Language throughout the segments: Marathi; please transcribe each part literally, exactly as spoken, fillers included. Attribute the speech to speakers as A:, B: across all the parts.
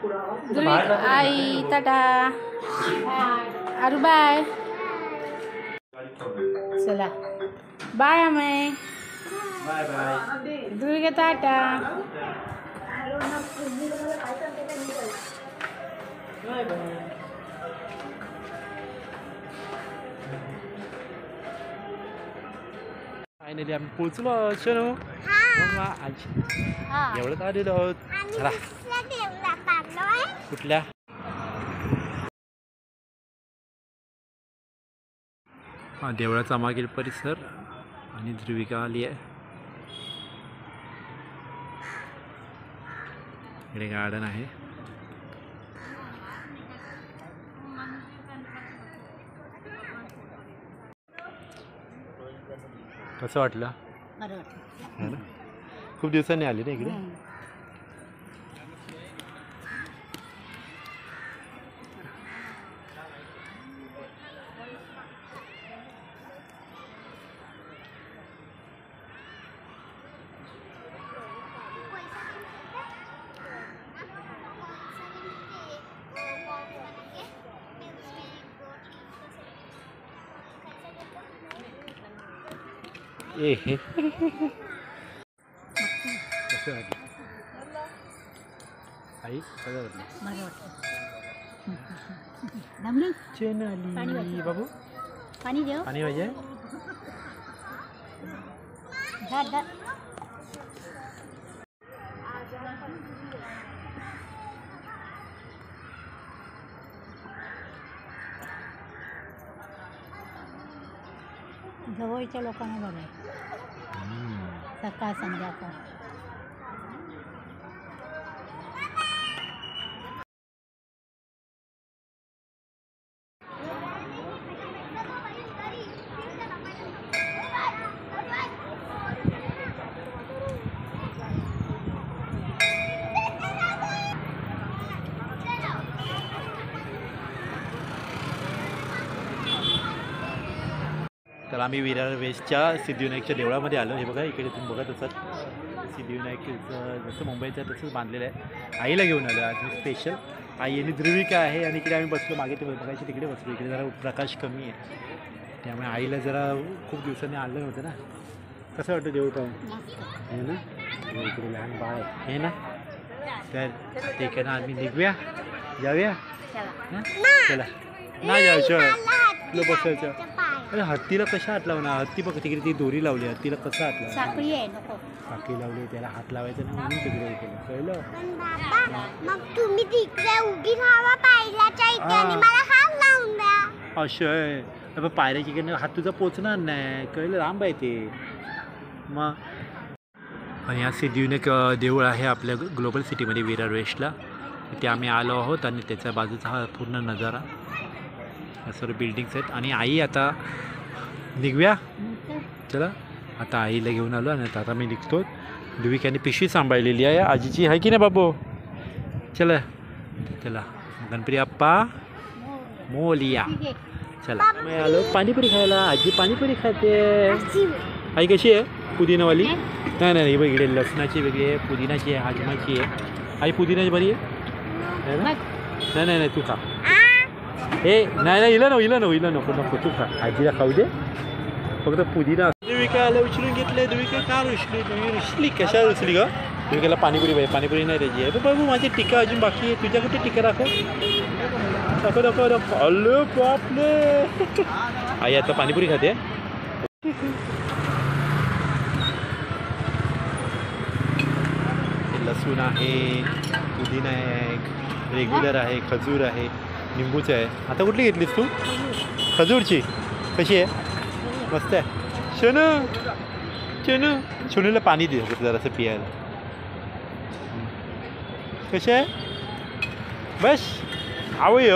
A: आई टाटा आरू बाय चला बाय आम्ही
B: bye bye
A: Dhruvika tata
B: bye bye finally आम्ही पोचलो चलो मग आज एवढंच आलेलो आहोत चला कुठल्या हा देवळाचा मागील परिसर आणि ध्रुविका आली आहे इकडे गार्डन आहे कसं वाटलं खूप दिवसांनी आली ना इकडे ए हे कसं वाटलं आई कसं वाटलं चेन आली बाबू
A: पाणी देऊ
B: पाणी पाहिजे
A: जवळच्या लोकांना बघाय सकाळ संध्याकाळ
B: तर आम्ही विरार वेस्टच्या सिद्धिविनायकच्या देवळामध्ये आलो हे बघा इकडे तुम्ही बघत असाल सिद्धिविनायकचं जसं मुंबईचं तसंच बांधलेलं आहे आईला घेऊन आलो आज मी स्पेशल आई आणि ध्रुविका आहे आणि इकडे आम्ही बसलो मागे ते बघायचे तिकडे बसलो इकडे जरा प्रकाश कमी आहे त्यामुळे आईला जरा खूप दिवसांनी आलं नव्हतं ना कसं वाटतं देऊळ पाहून हे ना इकडे लहान बाळ आहे हे ना तर ते ना आम्ही निघूया जाऊया चला नाही जायचं तुला बसायचं अरे हत्तीला कशा हात लावणार हत्ती बघ तिकडे ती दोरी लावली हत्तीला कसं हात लावणार
A: साखळी आहे नको
B: साखळी लावली त्याला हात लावायचं नाही म्हणून तिकडे हे केलं कळलं
C: मग तुम्ही तिकडे उभी राहा पायऱ्याच्या इथे आणि मला हात लावून द्या
B: असं आहे पायऱ्याची इकडे हात तुझा पोचणार नाही कळलं लांब आहे ते मग आणि हा सिद्धिविनायक देऊळ आहे आपल्या ग्लोबल सिटीमध्ये विरार वेस्टला तिथे आम्ही आलो आहोत आणि त्याच्या बाजूचा हा पूर्ण नजारा सर्व बिल्डिंग्स आहेत आणि आई आता निघूया चला आता आईला घेऊन आलो आणि आता मी निघतो ध्रुविकाने पिशवी सांभाळलेली आहे आजीची आहे की नाही बाबू चला चला गणपती अप्पा मोलिया चला मी आलो पाणीपुरी खायला आजी पाणीपुरी खाते आई कशी आहे पुदिनावाली नाही नाही बघ इकडे लसणाची वेगळी आहे पुदिनाची आहे हाजमाची आहे आई पुदिनाची बरी आहे ना नाही नाही नाही तू खा हे नाही नाही इला नको इला नको इला नको नको तू खा आजीला खाऊ दे फक्त पुदिना ध्रुविकाला उचलून घेतले ध्रुविका का रुसली तुम्ही रुसली कशा रुसली ग ध्रुविकाला पाणीपुरी पाहिजे पाणीपुरी नाही त्याची आहे बाबू माझी टीका अजून बाकी आहे तुझ्या कुठे टीका दाखव दाखव दाखव दाखव अल्ले बापले आई आता पाणीपुरी खाते लसूण आहे पुदिना आहे रेग्युलर आहे खजूर आहे निंबूचं आहे आता कुठली घेतलीस तू खजूरची कशी आहे मस्त आहे शनू शनू शनूला पाणी दे जरासं पियायला कशी आहे बस आवय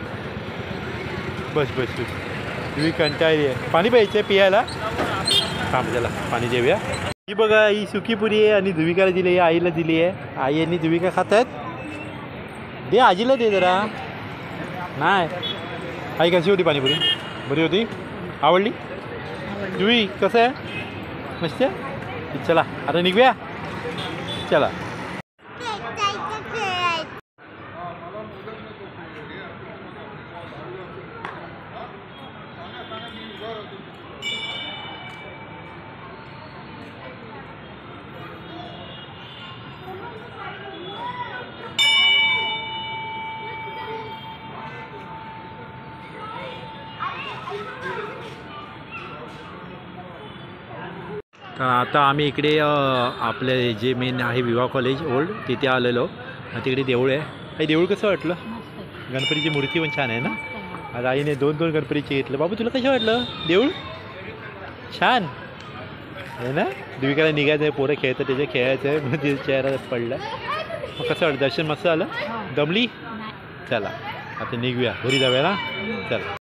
B: बस बस बस तुम्ही कंटाळली आहे पाणी प्यायचं आहे पियायला थांब त्याला पाणी देऊया ही बघा ही सुकी पुरी आहे आणि ध्रुविकाला दिली आहे आईला दिली आहे आई आणि ध्रुविका खात आहेत दे आजीला दे जरा नाही आई कशी होती पाणीपुरी बरी होती आवडली जुई कसं आहे मस्त आहे चला आता निघूया चला तर आता आम्ही इकडे अ, आपले जे मेन आहे विवा कॉलेज ओल्ड तिथे आलेलो. आणि तिकडे देऊळ आहे. हे देऊळ कसं वाटलं?
A: मस्त आहे.
B: गणपतीची मूर्ती पण छान आहे ना.
A: मस्त आहे.
B: आज आईने दोन दोन गणपतीचे घेतलं. बाबू तुला कसं वाटलं देऊळ? छान आहे ना. देविकाला निघायचं आहे, पोरं खेळतं त्याच्या खेळायचं आहे, मग तिचा चेहरा पडला. मग कसं वाटतं? दर्शन मस्त आलं?
A: हो.
B: दमली?
A: नाही.
B: चला आता निघूया, घरी जाऊया ना. चला.